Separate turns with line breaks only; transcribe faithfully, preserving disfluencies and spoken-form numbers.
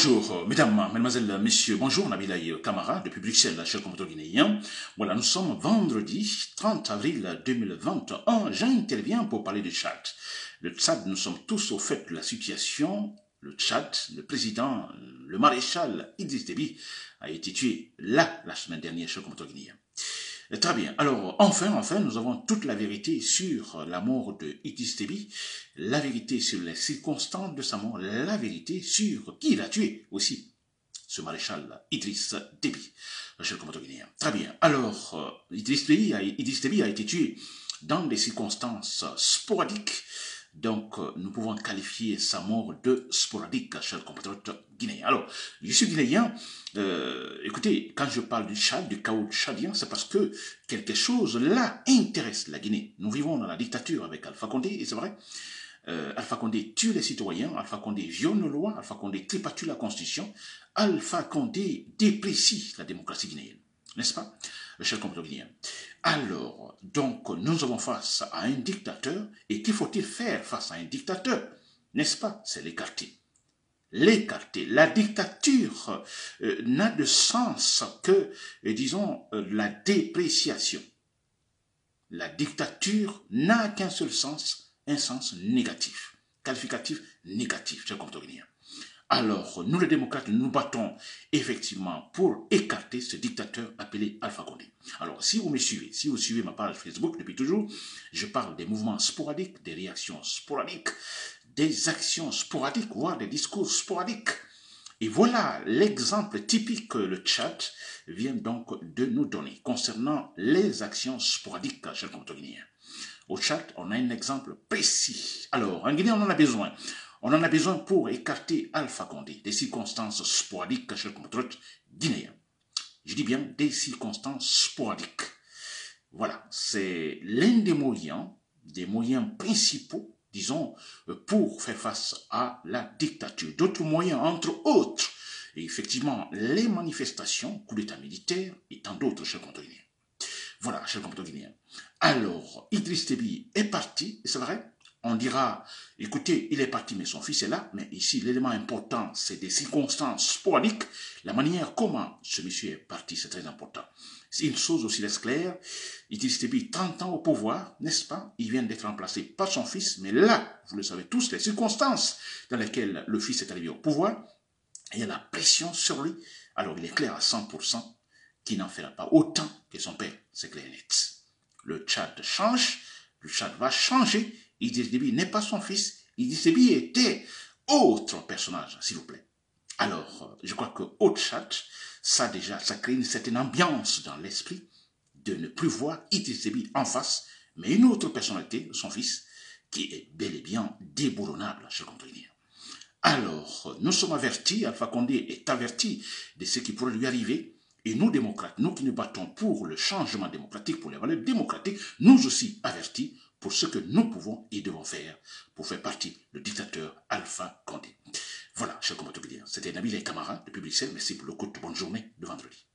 Bonjour, euh, mesdames, mesdemoiselles, messieurs, bonjour, Nabilaï Kamara, depuis Bruxelles, chers compatriotes guinéens. Voilà, nous sommes vendredi trente avril deux mille vingt et un. J'interviens pour parler du Tchad. Le Tchad, nous sommes tous au fait de la situation. Le Tchad, le président, le maréchal Idriss Déby a été tué là, la semaine dernière, chers compatriotes guinéens. Très bien. Alors, enfin, enfin, nous avons toute la vérité sur la mort de Idriss Déby, la vérité sur les circonstances de sa mort, la vérité sur qui l'a tué aussi, ce maréchal Idriss Déby, cher compatriote guinéen. Très bien. Alors, Idriss Déby a, Idriss Déby a été tué dans des circonstances sporadiques. Donc, nous pouvons qualifier sa mort de sporadique, cher compatriote guinéen. Alors, je suis guinéen. Euh, écoutez, quand je parle du Tchad, du chaos tchadien, c'est parce que quelque chose là intéresse la Guinée. Nous vivons dans la dictature avec Alpha Condé, et c'est vrai. Euh, Alpha Condé tue les citoyens, Alpha Condé viole nos lois, Alpha Condé tripatue la Constitution, Alpha Condé déprécie la démocratie guinéenne. N'est-ce pas, cher compatriote guinéen? Alors, donc, nous avons face à un dictateur, et qu'il faut-il faire face à un dictateur? N'est-ce pas? C'est l'écarter. L'écarter. La dictature euh, n'a de sens que, euh, disons, euh, la dépréciation. La dictature n'a qu'un seul sens, un sens négatif, qualificatif négatif, cher compatriote guinéen. Alors, nous les démocrates, nous battons effectivement pour écarter ce dictateur appelé Alpha Condé. Alors, si vous me suivez, si vous suivez ma page Facebook depuis toujours, je parle des mouvements sporadiques, des réactions sporadiques, des actions sporadiques, voire des discours sporadiques. Et voilà l'exemple typique que le Tchad vient donc de nous donner concernant les actions sporadiques, chers compatriotes guinéens. Au Tchad, on a un exemple précis. Alors, en Guinée, on en a besoin. On en a besoin pour écarter Alpha Condé, des circonstances sporadiques, chers compatriotes guinéens. Je dis bien des circonstances sporadiques. Voilà, c'est l'un des moyens, des moyens principaux, disons, pour faire face à la dictature. D'autres moyens, entre autres, et effectivement, les manifestations, coup d'état militaire et tant d'autres, chers compatriotes guinéens. Voilà, chers compatriotes guinéens. Alors, Idriss Déby est parti, c'est vrai. On dira, écoutez, il est parti, mais son fils est là. Mais ici, l'élément important, c'est des circonstances sporadiques. La manière comment ce monsieur est parti, c'est très important. C'est une chose aussi laisse claire. Idriss Déby, trente ans au pouvoir, n'est-ce pas? Il vient d'être remplacé par son fils. Mais là, vous le savez tous, les circonstances dans lesquelles le fils est arrivé au pouvoir, il y a la pression sur lui. Alors, il est clair à cent pour cent qu'il n'en fera pas autant que son père. C'est clair et net. Le Tchad change. Le Tchad va changer. Idriss Déby n'est pas son fils. Idriss Déby était autre personnage, s'il vous plaît. Alors, je crois qu'au Tchad, ça déjà, ça crée une certaine ambiance dans l'esprit de ne plus voir Idriss Déby en face, mais une autre personnalité, son fils, qui est bel et bien déboulonnable, je comprends bien. Alors, nous sommes avertis, Alpha Condé est averti de ce qui pourrait lui arriver. Et nous, démocrates, nous qui nous battons pour le changement démocratique, pour les valeurs démocratiques, nous aussi avertis pour ce que nous pouvons et devons faire pour faire partie du dictateur Alpha Condé. Voilà, chers compatriotes, c'était Nabilaï Kamara depuis Bruxelles. Merci pour le coup de bonne journée de vendredi.